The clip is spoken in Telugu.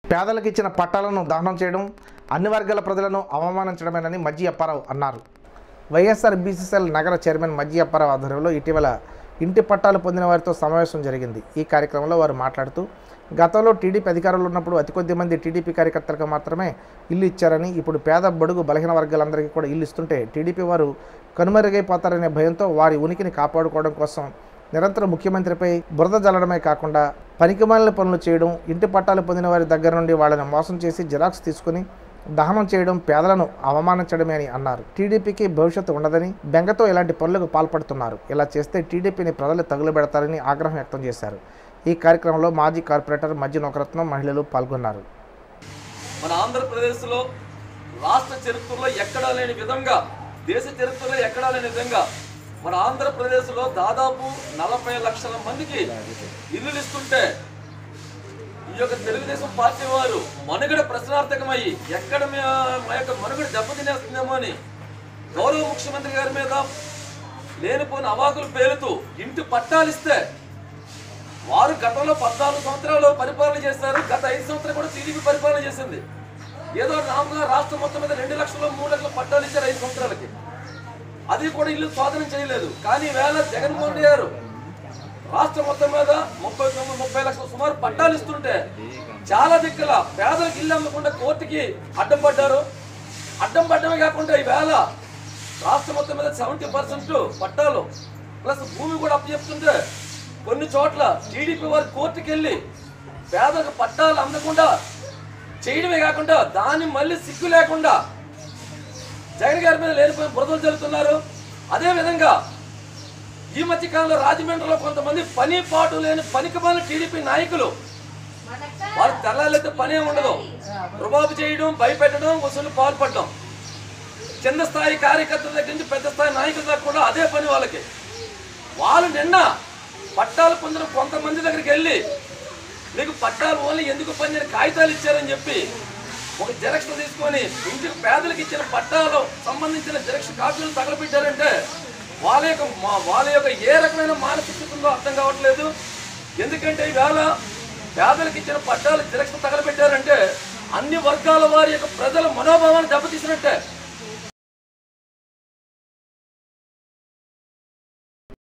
పేదలకు ఇచ్చిన పట్టాలను దహనం చేయడం అన్ని వర్గాల ప్రజలను అవమానించడమేనని మజ్జి అప్పారావు అన్నారు. వైఎస్ఆర్ బీసీసీఎల్ నగర చైర్మన్ మజ్జి అప్పారావు ఆధ్వర్యంలో ఇటీవల ఇంటి పట్టాలు పొందిన వారితో సమావేశం జరిగింది. ఈ కార్యక్రమంలో వారు మాట్లాడుతూ గతంలో టీడీపీ అధికారంలో ఉన్నప్పుడు అతి కొద్ది మంది టీడీపీ కార్యకర్తలకు మాత్రమే ఇల్లు ఇచ్చారని, ఇప్పుడు పేద బడుగు బలహీన వర్గాలందరికీ కూడా ఇల్లు ఇస్తుంటే టీడీపీ వారు కనుమరుగైపోతారనే భయంతో వారి ఉనికిని కాపాడుకోవడం కోసం నిరంతరం ముఖ్యమంత్రిపై బురద జల్లడమే కాకుండా పనికిమాలిన పనులు చేయడం, ఇంటి పట్టాలు పొందిన వారి దగ్గర నుండి వాళ్ళని మోసం చేసి జిరాక్స్ తీసుకుని దహనం చేయడం, పేదలను అవమానించడమే అని అన్నారు. టీడీపీకి భవిష్యత్తు ఉండదని బెంగతో ఇలాంటి పనులకు పాల్పడుతున్నారు. ఇలా చేస్తే టీడీపీని ప్రజలు తగులుబెడతారని ఆగ్రహం వ్యక్తం చేశారు. ఈ కార్యక్రమంలో మాజీ కార్పొరేటర్ మజ్జి నోకరత్నం, మహిళలు పాల్గొన్నారు. మన ఆంధ్రప్రదేశ్లో రాష్ట్ర చరిత్రలో ఎక్కడా లేని విధంగా, దేశ చరిత్రలో ఎక్కడా లేని విధంగా మన ఆంధ్రప్రదేశ్లో దాదాపు 40 లక్షల మందికి ఇల్లులు ఇస్తుంటే ఈ యొక్క తెలుగుదేశం పార్టీ వారు మనుగడ ప్రశ్నార్థకమయ్యి ఎక్కడ మా యొక్క మనుగడ దెబ్బతినేస్తుందేమో అని గౌరవ ముఖ్యమంత్రి గారి మీద లేనిపోయిన అవాకులు పేలుతూ ఇంటి పట్టాలు ఇస్తే వారు గతంలో 14 సంవత్సరాలు పరిపాలన చేశారు. గత 5 సంవత్సరాలు కూడా టీడీపీ పరిపాలన చేసింది. ఏదో నామగా రాష్ట్రం మొత్తం మీద 2 లక్షలు 3 లక్షల పట్టాలు ఇచ్చారు 5 సంవత్సరాలకి. అది కూడా ఇల్లు స్వాధీనం చేయలేదు. కానీ వేళ జగన్మోహన్ రెడ్డి గారు రాష్ట్రం మొత్తం మీద 30 లక్షల సుమారు పట్టాలు ఇస్తుంటే చాలా దిక్కుల పేదలకు ఇల్లు అమ్మకుండా కోర్టుకి అడ్డం పడ్డారు. అడ్డం పడ్డమే కాకుండా ఈవేళ రాష్ట్రం మొత్తం మీద 70% పట్టాలు ప్లస్ భూమి కూడా అప్పచెప్తుంటే కొన్ని చోట్ల టీడీపీ వారు కోర్టుకి వెళ్ళి పేదలకు పట్టాలు అందకుండా చేయడమే కాకుండా దాన్ని మళ్ళీ సిగ్గు లేకుండా జగన్ గారి మీద లేనిపోయిన బురదలు జరుగుతున్నారు. అదేవిధంగా ఈ మధ్య కాలంలో రాజమండ్రిలో కొంతమంది పని పాటు లేని పనికిమాలిన టీడీపీ నాయకులు వారు తెల్లాలైతే పనే ఉండదు, రుబాబు చేయడం, భయపెట్టడం, వసూలు పాల్పడడం, కింద స్థాయి కార్యకర్తల దగ్గర నుంచి పెద్ద స్థాయి నాయకుల దాకా కూడా అదే పని వాళ్ళకి. వాళ్ళు నిన్న పట్టాలు పొందిన కొంతమంది దగ్గరికి వెళ్ళి మీకు పట్టాలు ఓన్లీ ఎందుకు పొందిన కాగితాలు ఇచ్చారని చెప్పి ఒక జిరాక్స్ తీసుకొని ఇంటికి పేదలకు ఇచ్చిన పట్టాలు సంబంధించిన జిరాక్స్ కాపీలు తగలబెట్టారంటే వాళ్ళ యొక్క ఏ రకమైన మానసిక స్థితి ఉందో అర్థం కావట్లేదు. ఎందుకంటే ఈవేళ పేదలకు ఇచ్చిన పట్టాలు జిరాక్స్ తగలబెట్టారంటే అన్ని వర్గాల వారి యొక్క ప్రజల మనోభావాన్ని దెబ్బతీసినట్టే.